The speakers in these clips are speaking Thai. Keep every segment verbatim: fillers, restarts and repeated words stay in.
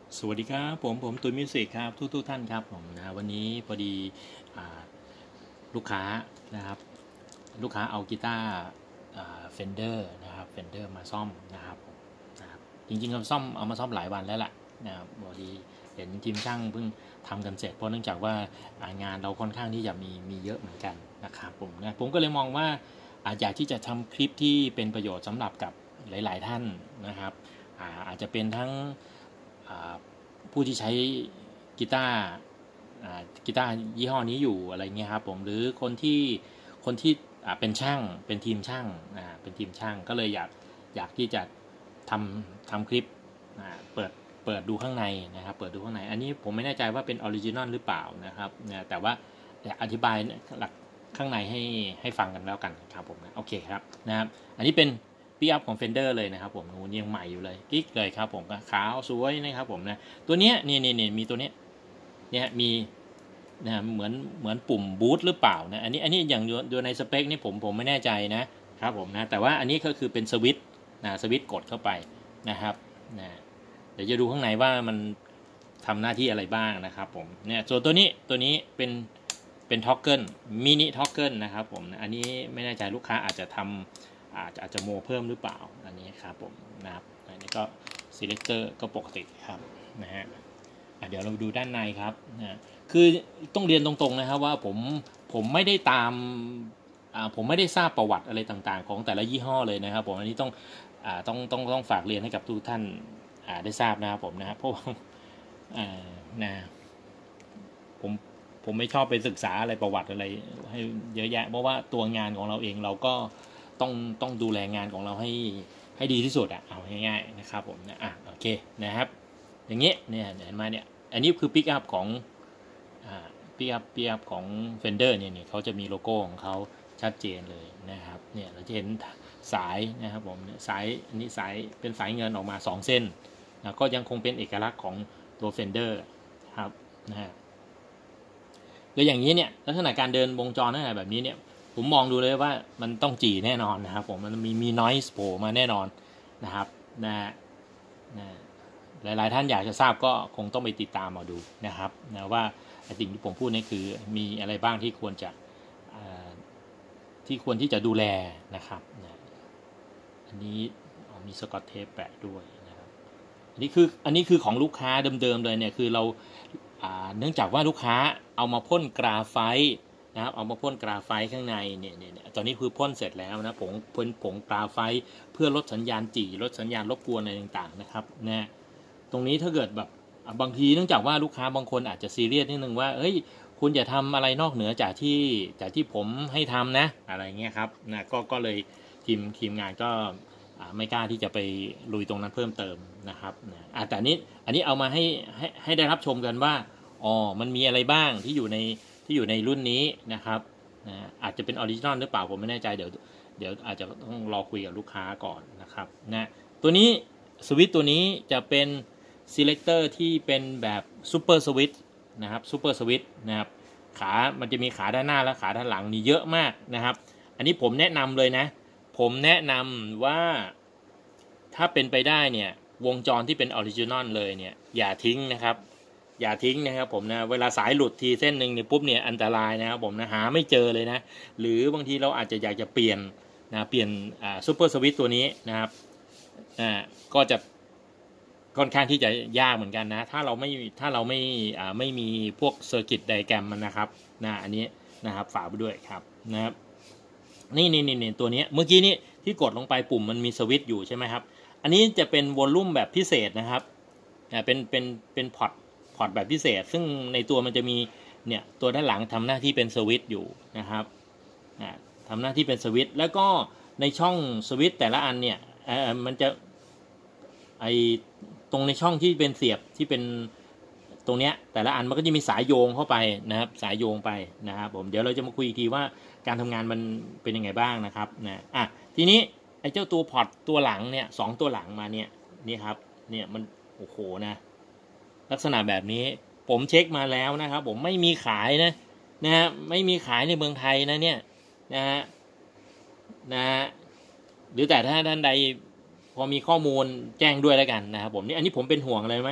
สวัสดีครับผมผมตุนมิวสิกครับทุกทุกท่านครับผมนะวันนี้พอดีลูกค้านะครับลูกค้าเอากีตาร์เฟนเดอร์นะครับเฟนเดอร์มาซ่อมนะครับผมนะครับจริงๆเราซ่อมเอามาซ่อมหลายวันแล้วแหละนะครับพอดีเห็นทีมช่างเพิ่งทำกันเสร็จเพราะเนื่องจากว่างานเราค่อนข้างที่จะมีมีเยอะเหมือนกันนะครับผมนะผมก็เลยมองว่าอยากที่จะทำคลิปที่เป็นประโยชน์สำหรับกับหลายๆท่านนะครับอาจจะเป็นทั้งผู้ที่ใช้กีตาร์กีตาร์ยี่ห้อนี้อยู่อะไรเงี้ยครับผมหรือคนที่คนที่เป็นช่างเป็นทีมช่างเป็นทีมช่างก็เลยอยากอยากที่จะทำทำคลิปเปิดเปิดดูข้างในนะครับเปิดดูข้างในอันนี้ผมไม่แน่ใจว่าเป็นออริจินอลหรือเปล่านะครับแต่ว่าอยากอธิบายหลักข้างในให้ให้ฟังกันแล้วกันครับผมนะโอเคครับนะครับอันนี้เป็นปิกอัพของ Fender เลยนะครับผมนูนยังใหม่อยู่เลยกิ๊กเลยครับผมขาวสวยนะครับผมนะตัวเนี้ยนี่นี่นี่มีตัวเนี้ยเนี่ยมีนะเหมือนเหมือนปุ่มบูตหรือเปล่านะอันนี้อันนี้อย่างอยู่ในสเปคนี่ผมผมไม่แน่ใจนะครับผมนะแต่ว่าอันนี้ก็คือเป็นสวิตช์นะสวิตช์กดเข้าไปนะครับนะเดี๋ยวจะดูข้างในว่ามันทำหน้าที่อะไรบ้างนะครับผมเนี่ยส่วนตัวนี้ตัวนี้เป็นเป็นท็อกเกิลมินิท็อกเกิลนะครับผมอันนี้ไม่แน่ใจลูกค้าอาจจะทำอาจจะอาจจะโมเพิ่มหรือเปล่าอันนี้ครับผมนะครับอันนี้ก็ selector ก็ปกติครับนะฮะเดี๋ยวเราดูด้านในครับนะคือต้องเรียนตรงๆนะครับว่าผมผมไม่ได้ตามผมไม่ได้ทราบประวัติอะไรต่างๆของแต่ละยี่ห้อเลยนะครับผมอันนี้ต้องต้องต้องต้องฝากเรียนให้กับทุกท่านได้ทราบนะครับผมนะเพราะว่านะผมผมไม่ชอบไปศึกษาอะไรประวัติอะไรให้เยอะแยะเพราะว่าตัวงานของเราเองเราก็ต้องต้องดูแลงานของเราให้ให้ดีที่สุดอ่ะเอาง่ายๆนะครับผมนะอ่ะโอเคนะครับอย่างเงี้ยเนี่ยเห็นไหมเนี่ยอันนี้คือปิกอัพของปิกอัพปิกอัพของ Fender เนี่ยเนี่ยเขาจะมีโลโก้ของเขาชัดเจนเลยนะครับเนี่ยเราจะเห็นสายนะครับผมสายอันนี้สายเป็นสายเงินออกมาสองเส้นนะก็ยังคงเป็นเอกลักษณ์ของตัว Fender ครับนะฮะแล้วอย่างนี้เนี่ยลักษณะการเดินวงจรลักษณะแบบนี้เนี่ยผมมองดูเลยว่ามันต้องจีแน่นอนนะครับผมมันมีมี noise โผล่มาแน่นอนนะครับนะนะหลายๆท่านอยากจะทราบก็คงต้องไปติดตามมาดูนะครับนะว่าสิ่งที่ผมพูดนี่คือมีอะไรบ้างที่ควรจะที่ควรที่จะดูแลนะครับนะอันนี้มีสกอตเทปแปะด้วยนะครับอันนี้คืออันนี้คือของลูกค้าเดิมๆเลยเนี่ยคือเราเนื่องจากว่าลูกค้าเอามาพ่นกราไฟต์นะครับเอามาพ่นกราไฟต์ข้างในเนี่ยเนี่ยตอนนี้คือพ่นเสร็จแล้วนะผงพ่นผงกราไฟต์เพื่อลดสัญญาณจี่ลดสัญญาณรบกวนอะไรต่างๆนะครับนะตรงนี้ถ้าเกิดแบบบางทีเนื่องจากว่าลูกค้าบางคนอาจจะซีเรียสนิดนึงว่าเฮ้ยคุณอย่าทำอะไรนอกเหนือจากที่จากที่ผมให้ทำนะอะไรเงี้ยครับนะก็ก็เลยทีมทีมงานก็ไม่กล้าที่จะไปลุยตรงนั้นเพิ่มเติมนะครับนะแต่อันนี้อันนี้เอามาให้ให้ให้ได้รับชมกันว่าอ๋อมันมีอะไรบ้างที่อยู่ในที่อยู่ในรุ่นนี้นะครับนะอาจจะเป็นออริจินอลหรือเปล่าผมไม่แน่ใจเดี๋ยวเดี๋ยวอาจจะต้องรอคุยกับลูกค้าก่อนนะครับนะตัวนี้สวิตช์ตัวนี้จะเป็นselector ที่เป็นแบบซูเปอร์สวิตช์นะครับซูเปอร์สวิตช์นะครับขามันจะมีขาด้านหน้าและขาด้านหลังนี่เยอะมากนะครับอันนี้ผมแนะนำเลยนะผมแนะนำว่าถ้าเป็นไปได้เนี่ยวงจรที่เป็นออริจินอลเลยเนี่ยอย่าทิ้งนะครับอย่าทิ้งนะครับผมนะเวลาสายหลุดทีเส้นหนึ่งเนี่ยปุ๊บเนี่ยอันตรายนะครับผมนะหาไม่เจอเลยนะหรือบางทีเราอาจจะอยากจะเปลี่ยนนะเปลี่ยนอ่าซูเปอร์สวิตช์ตัวนี้นะครับอ่าก็จะค่อนข้างที่จะยากเหมือนกันนะถ้าเราไม่ถ้าเราไม่อ่าไม่มีพวกเซอร์กิตไดแกรมมันนะครับนะอันนี้นะครับฝากไปด้วยครับนะครับนี่นี่นี่ตัวนี้เมื่อกี้นี้ที่กดลงไปปุ่มมันมีสวิตช์อยู่ใช่ไหมครับอันนี้จะเป็นวอลลุ่มแบบพิเศษนะครับอ่าเป็นเป็นเป็นพอร์ตพอร์ตแบบพิเศษซึ่งในตัวมันจะมีเนี่ยตัวด้านหลังทำหน้าที่เป็นสวิตช์อยู่นะครับอ่าทำหน้าที่เป็นสวิตช์แล้วก็ในช่องสวิตช์แต่ละอันเนี่ยอ่ามันจะไอตรงในช่องที่เป็นเสียบที่เป็นตรงเนี้ยแต่ละอันมันก็จะมีสายโยงเข้าไปนะครับสายโยงไปนะครับผมเดี๋ยวเราจะมาคุยอีกทีว่าการทำงานมันเป็นยังไงบ้างนะครับนะอ่ะทีนี้ไอ้เจ้าตัวพอร์ตตัวหลังเนี่ยสองตัวหลังมาเนี่ยนี่ครับเนี่ยมันโอ้โหนะลักษณะแบบนี้ผมเช็คมาแล้วนะครับผมไม่มีขายนะนะฮะไม่มีขายในเมืองไทยนะเนี่ยนะฮะนะหรือแต่ถ้าท่านใดพอมีข้อมูลแจ้งด้วยแล้วกันนะครับผมนี่อันนี้ผมเป็นห่วงอะไรไหมเ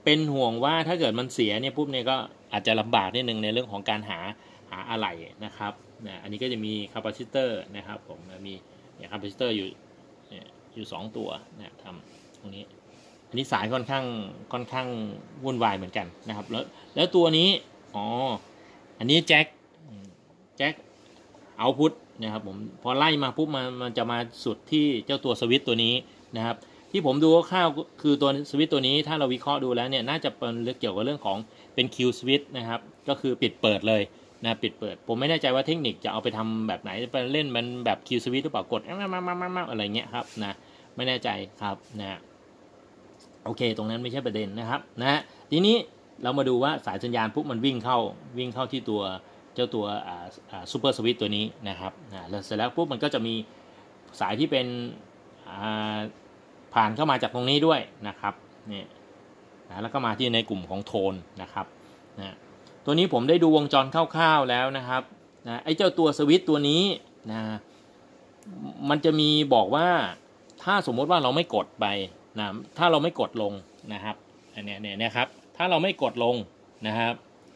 เป็นห่วงว่าถ้าเกิดมันเสียเนี่ยปุ๊บเนี่ยก็อาจจะลำบากนิดนึงในเรื่องของการหาหาอะไหล่นะครับนะอันนี้ก็จะมีคาปาซิเตอร์นะครับผมมีเนี่ยคาปาซิเตอร์อยู่เนี่ยอยู่สองตัวนะทำตรงนี้อันนี้สายค่อนข้างค่อนข้างวุ่นวายเหมือนกันนะครับแล้วแล้วตัวนี้อ๋ออันนี้แจ็คแจ็คเอาพุทนะครับผมพอไล่มาปุ๊บมันมันจะมาสุดที่เจ้าตัวสวิตช์ตัวนี้นะครับที่ผมดูคร่าวๆคือตัวสวิตช์ตัวนี้ถ้าเราวิเคราะห์ดูแล้วเนี่ยน่าจะเป็นเรื่องเกี่ยวกับเรื่องของเป็นคิวสวิตช์นะครับก็คือปิดเปิดเลยนะปิดเปิดผมไม่แน่ใจว่าเทคนิคจะเอาไปทำแบบไหนไปเล่นมันแบบคิวสวิตช์หรือเปล่ากดมาๆๆอะไรเงี้ยครับนะไม่แน่ใจครับนะโอเคตรงนั้นไม่ใช่ประเด็นนะครับนะทีนี้เรามาดูว่าสายสัญญาณปุ๊บมันวิ่งเข้าวิ่งเข้าที่ตัวเจ้าตัวซูเปอร์สวิตช์ตัวนี้นะครับนะแล้วเสร็จแล้วปุ๊บมันก็จะมีสายที่เป็นผ่านเข้ามาจากตรงนี้ด้วยนะครับนี่นะแล้วก็มาที่ในกลุ่มของโทนนะครับนะตัวนี้ผมได้ดูวงจรคร่าวๆแล้วนะครับนะไอ้เจ้าตัวสวิตช์ตัวนี้นะมันจะมีบอกว่าถ้าสมมติว่าเราไม่กดไปนะถ้าเราไม่กดลงนะครับอันนี้เนี่ยนะครับถ้าเราไม่กดลงนะครับ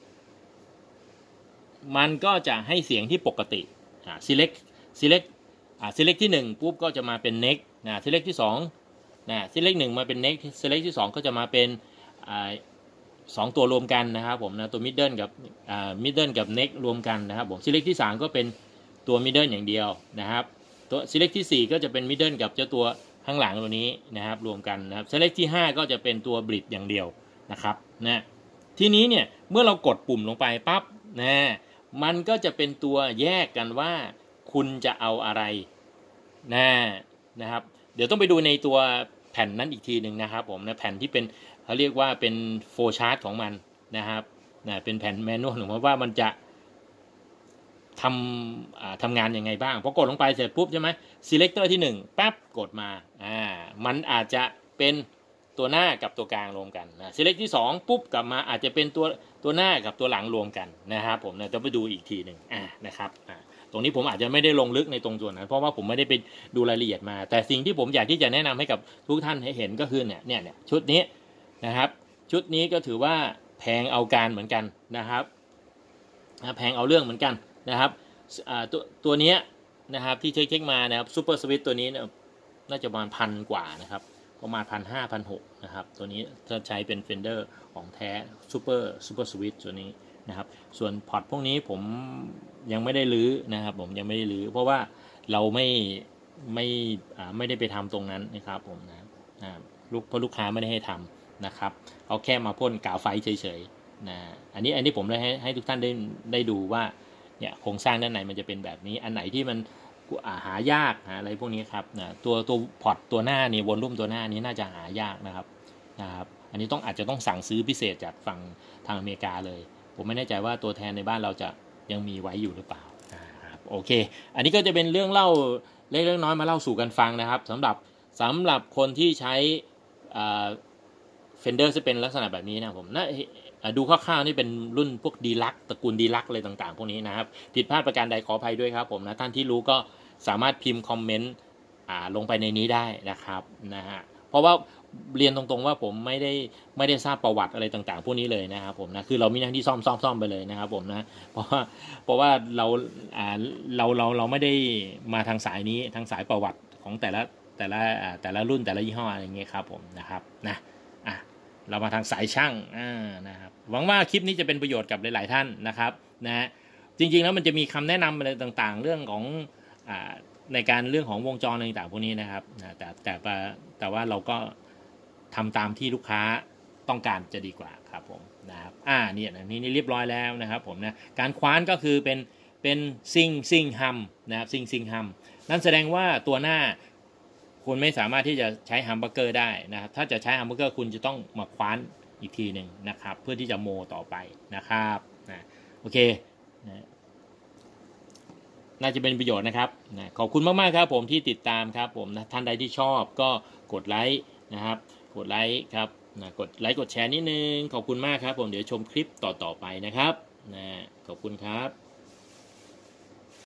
มันก็จะให้เสียงที่ปกติอ่า select select อ่า select ที่หนึ่งปุ๊บก็จะมาเป็น next นะ select ที่สองนะ select หนึ่งมาเป็น next select ที่สองก็จะมาเป็นอ่าสองตัวรวมกันนะครับผมนะตัว middle กับอ่า middle กับ next รวมกันนะครับผม select ที่สามก็เป็นตัว middle อย่างเดียวนะครับตัว select ที่สี่ก็จะเป็น middle กับเจ้าตัวข้างหลังตัวนี้นะครับรวมกันนะครับ select ที่ห้าก็จะเป็นตัว bridge อย่างเดียวนะครับนะทีนี้เนี่ยเมื่อเรากดปุ่มลงไปปั๊บนะมันก็จะเป็นตัวแยกกันว่าคุณจะเอาอะไรนะนะครับเดี๋ยวต้องไปดูในตัวแผ่นนั้นอีกทีหนึ่งนะครับผมนะแผ่นที่เป็นเขาเรียกว่าเป็นโฟล์ชาร์ตของมันนะครับนะเป็นแผ่นแมนนวลของมันว่ามันจะทำทำงานยังไงบ้างพอกดลงไปเสร็จปุ๊บใช่ไหม selector ที่หนึ่งปั๊บกดมาอ่ามันอาจจะเป็นตัวหน้ากับตัวกลางรวมกันนะ select ที่สองปุ๊บกลับมาอาจจะเป็นตัวตัวหน้ากับตัวหลังรวมกันนะครับผมนะจะไปดูอีกทีหนึ่งอ่านะครับอ่าตรงนี้ผมอาจจะไม่ได้ลงลึกในตรงส่วนนั้นเพราะว่าผมไม่ได้ไปดูรายละเอียดมาแต่สิ่งที่ผมอยากที่จะแนะนำให้กับทุกท่านให้เห็นก็คือเนี่ยเนี่ยเนี่ยชุดนี้นะครับชุดนี้ก็ถือว่าแพงเอาการเหมือนกันนะครับแพงเอาเรื่องเหมือนกันนะครับอ่าตัวตัวนี้นะครับที่เช็คเช็คมานะครับซูเปอร์สวิตช์ตัวนี้น่าจะประมาณพันกว่านะครับประมาณพันห้าพันหกนะครับตัวนี้จะใช้เป็น Fender ของแท้ซูเปอร์ซูเปอร์สวิตช์ตัวนี้นะครับส่วนพอร์ตพวกนี้ผมยังไม่ได้รื้อนะครับผมยังไม่ได้รื้อเพราะว่าเราไม่ไม่อ่าไม่ได้ไปทำตรงนั้นนะครับผมนะลูกเพราะลูกค้าไม่ได้ให้ทำนะครับเขาแค่มาพ่นกาวไฟเฉยๆนะอันนี้อันนี้ผมได้ให้ให้ทุกท่านได้ได้ดูว่าเนี่ยโครงสร้างด้านในมันจะเป็นแบบนี้อันไหนที่มันหายากหาอะไรพวกนี้ครับนะตัวตัวพอร์ตตัวหน้านี่วอลลุ่มตัวหน้านี้น่าจะหายากนะครับนะครับอันนี้ต้องอาจจะต้องสั่งซื้อพิเศษจากฝั่งทางอเมริกาเลยผมไม่แน่ใจว่าตัวแทนในบ้านเราจะยังมีไว้อยู่หรือเปล่านะครับโอเคอันนี้ก็จะเป็นเรื่องเล่าเล็กๆน้อยๆมาเล่าสู่กันฟังนะครับสำหรับสำหรับคนที่ใช้เฟนเดอร์จะเป็นลักษณะแบบนี้นะผมนะดูคร่าวๆนี่เป็นรุ่นพวกดีลักตระกูลดีลักอะไรต่างๆพวกนี้นะครับผิดพลาดประการใดขออภัยด้วยครับผมนะท่านที่รู้ก็สามารถพิมพ์คอมเมนต์ลงไปในนี้ได้นะครับนะฮะเพราะว่าเรียนตรงๆว่าผมไม่ได้ไม่ได้ทราบประวัติอะไรต่างๆพวกนี้เลยนะครับผมนะคือเรามีหน้าที่ซ่อมซ่อมซ่อมไปเลยนะครับผมนะเพราะว่าเพราะว่าเราอ่าเราเราเราไม่ได้มาทางสายนี้ทางสายประวัติของแต่ละแต่ละแต่ละรุ่นแต่ละยี่ห้ออะไรอย่างเงี้ยครับผมนะครับนะอ่ะเรามาทางสายช่างอ่านะครับหวังว่าคลิปนี้จะเป็นประโยชน์กับหลายๆท่านนะครับนะจริงๆแล้วมันจะมีคำแนะนำอะไรต่างๆเรื่องของอ่าในการเรื่องของวงจรอะไรต่างๆพวกนี้นะครับนะแต่แต่แต่ว่าเราก็ทำตามที่ลูกค้าต้องการจะดีกว่าครับผมนะครับอ่าเนี่ยนี่นี่เรียบร้อยแล้วนะครับผมนะการคว้านก็คือเป็นเป็นซิงซิงฮัมนะครับซิงซิงฮัมนั่นแสดงว่าตัวหน้าคุณไม่สามารถที่จะใช้ฮัมเบอร์เกอร์ได้นะครับถ้าจะใช้ฮัมเบอร์เกอร์คุณจะต้องมาคว้านอีกทีหนึ่งนะครับเพื่อที่จะโมต่อไปนะครับนะโอเคนะน่าจะเป็นประโยชน์นะครับนะขอบคุณมากๆครับผมที่ติดตามครับผมนะท่านใดที่ชอบก็กดไลค์นะครับกดไลค์ครับนะกดไลค์กดแชร์นิดนึงขอบคุณมากครับผมเดี๋ยวชมคลิปต่อๆไปนะครับนะขอบคุณครับ